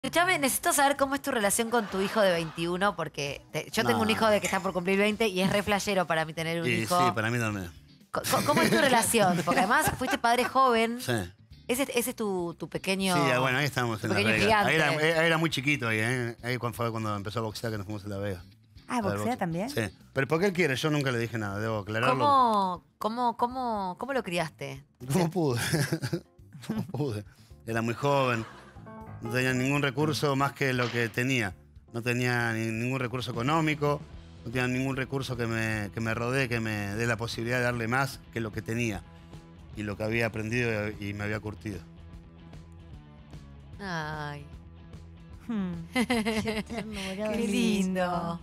Escuchame, necesito saber cómo es tu relación con tu hijo de 21, porque yo tengo un hijo de que está por cumplir 20 y es re flashero para mí tener un hijo. Sí, para mí también. ¿Cómo es tu relación? Porque además fuiste padre joven. Sí. Ese es tu pequeño. Sí, bueno, ahí estamos tu en La pequeño Vega. gigante. Ahí era muy chiquito ahí, ¿eh? Ahí fue cuando empezó a boxear que nos fuimos a La Vega. Ah, A ver, ¿boxea también? Sí. Pero porque él quiere, yo nunca le dije nada, debo aclararlo. ¿Cómo lo criaste? ¿Cómo pude? ¿Cómo pude? Era muy joven, no tenía ningún recurso más que lo que tenía. No tenía ningún recurso económico, no tenía ningún recurso que me rodee, que me dé la posibilidad de darle más que lo que tenía y lo que había aprendido y me había curtido. Ay, Qué ternura. qué lindo.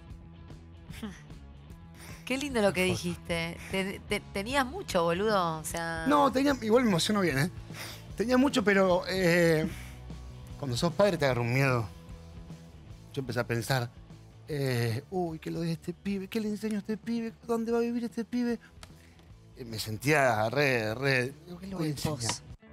Qué lindo lo que dijiste. Tenías mucho, boludo. O sea. No, igual me emociono bien, ¿eh? Tenía mucho, pero cuando sos padre te agarra un miedo. Yo empecé a pensar, uy, ¿qué lo de este pibe? ¿Qué le enseño a este pibe? ¿Dónde va a vivir este pibe? Me sentía digo, ¿qué le voy a enseñar?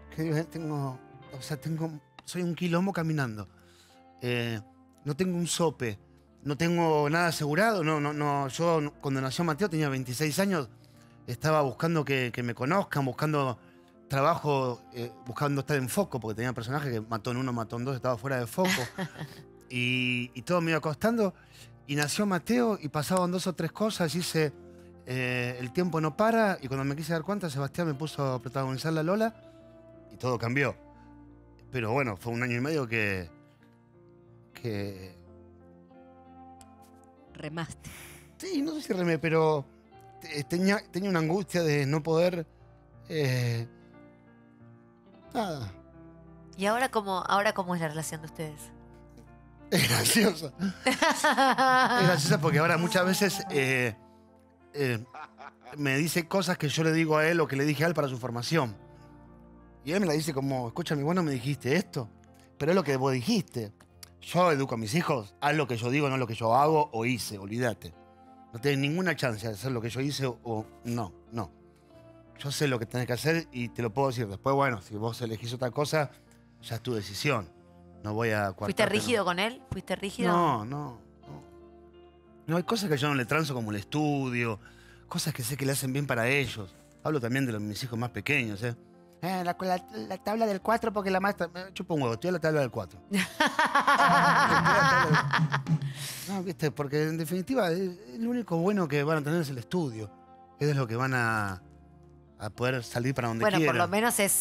Soy un quilombo caminando. No tengo un sope. No tengo nada asegurado. No. Yo, cuando nació Mateo, tenía 26 años. Estaba buscando que me conozcan, buscando trabajo, buscando estar en foco, porque tenía personajes que mató en uno, mató en dos, estaba fuera de foco. y todo me iba costando. Y nació Mateo y pasaban 2 o 3 cosas. Hice El tiempo no para. Y cuando me quise dar cuenta, Sebastián me puso a protagonizar La Lola. Y todo cambió. Pero bueno, fue 1 año y medio que Remaste. sí, no sé si remé, pero tenía una angustia de no poder... nada. ¿Y ahora cómo es la relación de ustedes? Es graciosa. Es graciosa porque ahora muchas veces me dice cosas que yo le digo a él o que le dije a él para su formación. Y él me la dice como, escúchame, vos no me dijiste esto, pero es lo que vos dijiste. Yo educo a mis hijos, haz lo que yo digo, no lo que yo hago o hice, olvídate. No tenés ninguna chance de hacer lo que yo hice o no. Yo sé lo que tenés que hacer y te lo puedo decir. Después, bueno, si vos elegís otra cosa, ya es tu decisión. No voy a ¿Fuiste coartarte, rígido no. con él? ¿Fuiste rígido? No, hay cosas que yo no le transo como el estudio, cosas que sé que le hacen bien para ellos. Hablo también de mis hijos más pequeños, ¿eh? La tabla del 4 porque la maestra... Me chupa un huevo, estoy a la tabla del 4. No, viste, porque en definitiva lo único bueno que van a tener es el estudio. Es lo que van a poder salir para donde Bueno, quieran. por lo menos es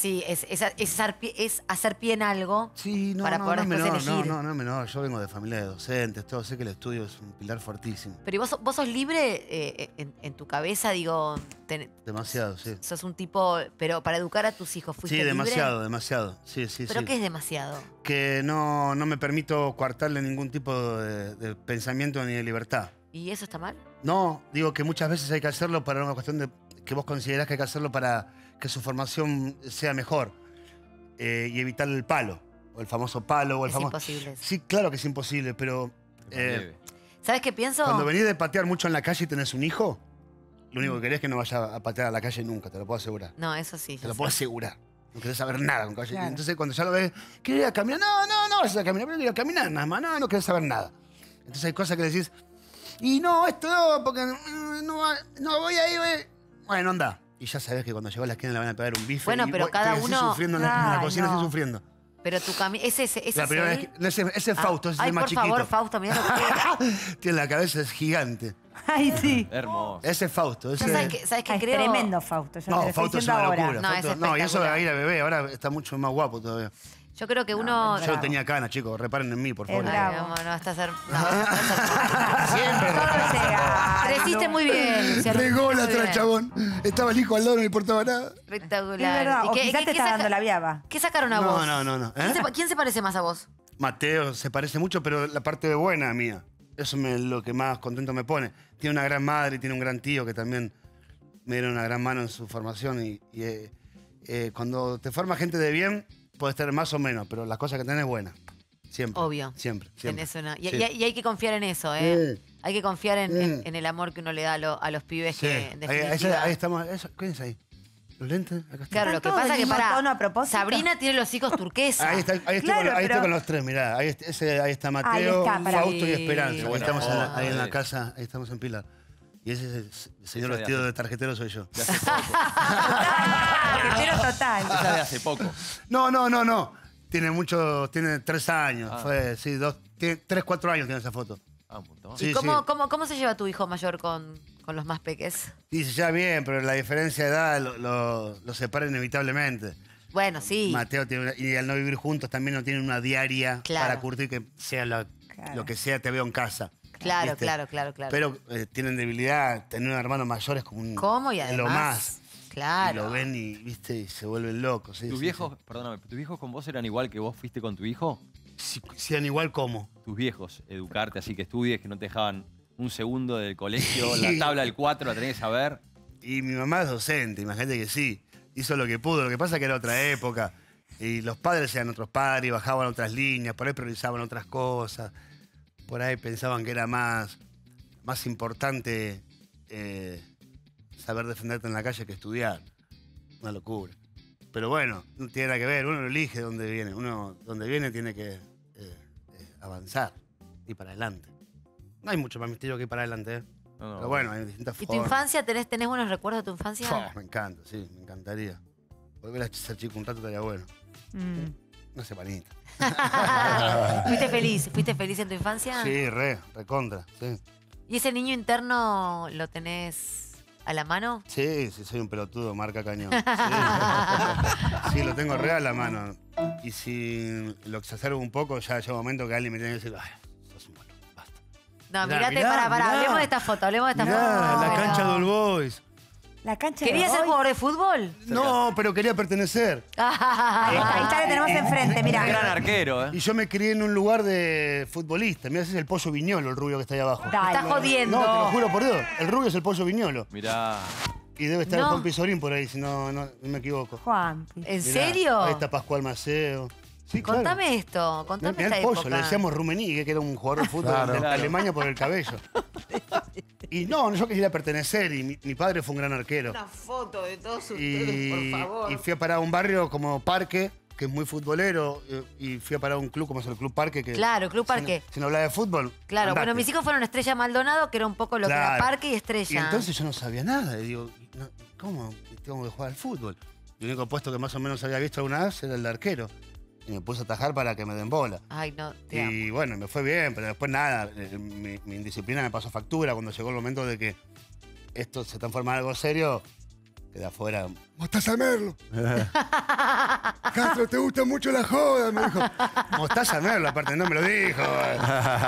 hacer pie en algo Sí, para poder después elegir. No, yo vengo de familia de docentes, todo, sé que el estudio es un pilar fuertísimo. Pero ¿y vos sos libre en tu cabeza, digo, Demasiado, sí. sos un tipo, pero para educar a tus hijos, ¿fuiste Sí, libre? demasiado. Sí. ¿Pero qué es demasiado? Que no me permito coartarle ningún tipo de pensamiento ni de libertad. ¿Y eso está mal? No, digo que muchas veces hay que hacerlo para una cuestión de que vos considerás que hay que hacerlo para que su formación sea mejor y evitar el palo, o el famoso palo. O el Es famoso... imposible. Sí, claro que es imposible, pero ¿Sabes qué pienso? cuando venís de patear mucho en la calle y tenés un hijo, lo único que querés es que no vaya a patear a la calle nunca, te lo puedo asegurar. No, eso sí. Te lo puedo asegurar. No querés saber nada con calle. Claro. Entonces cuando ya lo ves, ¿querés ir a caminar? No vas a caminar, pero ir a caminar nada más, no querés saber nada. Entonces hay cosas que le decís, y no, esto no, porque no voy a ir. Bueno, anda. Y ya sabés que cuando llegó a la esquina le van a pegar un bife. Bueno, y pero cada estoy así uno- sufriendo en la Ay, cocina, no. estoy sufriendo. Pero tu camino... Ese La primera vez que, ese es Fausto, ese es Ay, el más por chiquito. favor, Fausto, mirá lo que... Tiene la cabeza, es gigante. Ay, sí. Hermoso. Ese es Fausto. Ese... ¿Sabes qué Ay, creo? tremendo Fausto. Ya te No, lo estoy Fausto es diciendo una ahora. locura. No, Fausto- es y eso espectacular. de ir a bebé, ahora está mucho más guapo todavía. Yo creo que uno... Yo no tenía canas, chicos, reparen en mí, por favor. Es Ay, bravo. no, estás hermoso. Siempre Todo llega. Creciste muy bien, Luciano. Regó la Muy bien. chabón. Estaba el hijo al lado, no le importaba nada. Espectacular. Es verdad. ¿Y O quizás te está dando la viaba. ¿Qué sacaron a No, vos? no. ¿Quién se parece más a vos? Mateo se parece mucho, pero la parte buena mía. Eso es lo que más contento me pone. Tiene una gran madre, tiene un gran tío que también me dieron una gran mano en su formación. Y cuando te forma gente de bien, puedes tener más o menos, pero las cosas que tenés buenas. Siempre. Obvio. Siempre. Tenés una... y, Sí. y hay que confiar en eso, ¿eh? Sí. Hay que confiar en el amor que uno le da a los pibes Sí. que, en Ahí definitiva... estamos. ¿Quién es ahí? Los lentes, acá están. Claro, lo que todos pasa del es que mismo tono a propósito. Sabrina tiene los hijos turquesa. Ahí estoy, Claro, ahí estoy pero- con los tres, mirá. Ahí está Mateo, Ahí está, para- Fausto y Esperanza. Sí. Ahí estamos ahí en la Sí. casa, ahí estamos en Pilar. Y ese es el señor Esa de vestido hace- de tarjetero soy yo. De hace poco. Tarjetero total. Esa de hace poco. No. Tiene 3 años. Ah. Fue, sí, 3, 4 años tiene esa foto. Ah, un montón. Sí. ¿Y cómo se lleva tu hijo mayor con los más peques? Sí, se lleva bien, pero la diferencia de edad lo separa inevitablemente. Bueno, sí. Mateo y al no vivir juntos también no tienen una diaria Claro. para curtir que sea Claro. lo que sea te veo en casa. Claro, ¿viste? claro. Pero tienen debilidad, tener un hermano mayor es como un... ¿Cómo? Y además. Lo más. Claro. Y lo ven y, ¿viste? Y se vuelven locos. ¿sí? ¿Tus Sí, viejos, perdóname, tus viejos con vos eran igual que vos fuiste con tu hijo? sí. Sean igual como. Tus viejos, educarte así que estudies, que no te dejaban un segundo del colegio, la tabla del 4 la tenés que saber. Y mi mamá es docente, imagínate que sí. Hizo lo que pudo. Lo que pasa es que era otra época. Y los padres eran otros padres, bajaban otras líneas, por ahí priorizaban otras cosas. Por ahí pensaban que era más importante saber defenderte en la calle que estudiar. Una locura. Pero bueno, no tiene nada que ver. Uno lo elige dónde viene. Uno donde viene tiene que avanzar y para adelante. No hay mucho más misterio que ir para adelante, ¿eh? No, Pero bueno, hay distintas ¿Y formas. tu infancia? ¿Tenés buenos recuerdos de tu infancia? Me encanta, sí, me encantaría. Volver a ser chico un rato estaría bueno. Mm. Una semanita. ¿Fuiste feliz en tu infancia? Sí, recontra, sí. ¿Y ese niño interno lo tenés a la mano? Sí, soy un pelotudo, marca cañón. Sí, sí, lo tengo re a la mano. Y si lo exacerbo un poco, ya llega un momento que alguien me tiene que decir, ay, sos un boludo, basta. No, Mirá, mirate, mirá, pará, mirá. hablemos de esta foto, Mirá, foto. la cancha de All Boys. La cancha ¿Querías de ser hoy. jugador de fútbol? No, pero quería pertenecer. Ahí está, la tenemos enfrente, Un gran mirá. arquero, ¿eh? Y yo me crié en un lugar de futbolista. Mirá, ese es el Pollo Viñolo, el rubio que está ahí abajo. Dale. Estás jodiendo. No, te lo juro por Dios. El rubio es el Pollo Viñolo. Mirá. Y debe estar No. el Juan Pizorín por ahí, si no me equivoco. Juan. ¿En Mirá, serio? Ahí está Pascual Maceo. Sí, claro. Contame esto, contame Mirá esta el pollo, época. le decíamos Rummenigge, que era un jugador de fútbol Claro. de Claro. Alemania por el cabello. Y no, yo quería pertenecer y mi padre fue un gran arquero. Una foto de todos Y fui a parar a un barrio como Parque, que es muy futbolero, y fui a parar a un club como es el Club Parque. Que Claro, Club Parque. Si no hablaba de fútbol. Claro, andate. bueno, mis hijos fueron Estrella Maldonado, que era un poco lo que era Claro. Parque y Estrella. Y entonces yo no sabía nada. Y digo, no, ¿cómo tengo que jugar al fútbol? El único puesto que más o menos había visto alguna vez era el de arquero. Y me puse a atajar para que me den bola. Ay, no, te amo. Y bueno, me fue bien, pero después nada. Mi indisciplina me pasó factura cuando llegó el momento de que esto se transforma en algo serio. Quedé afuera. Mostaza de Merlo. Castro, ¿te gusta mucho la joda? Me dijo. Mostaza de Merlo, aparte no me lo dijo.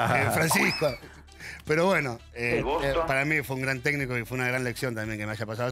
Francisco. Pero bueno, para mí fue un gran técnico y fue una gran lección también que me haya pasado.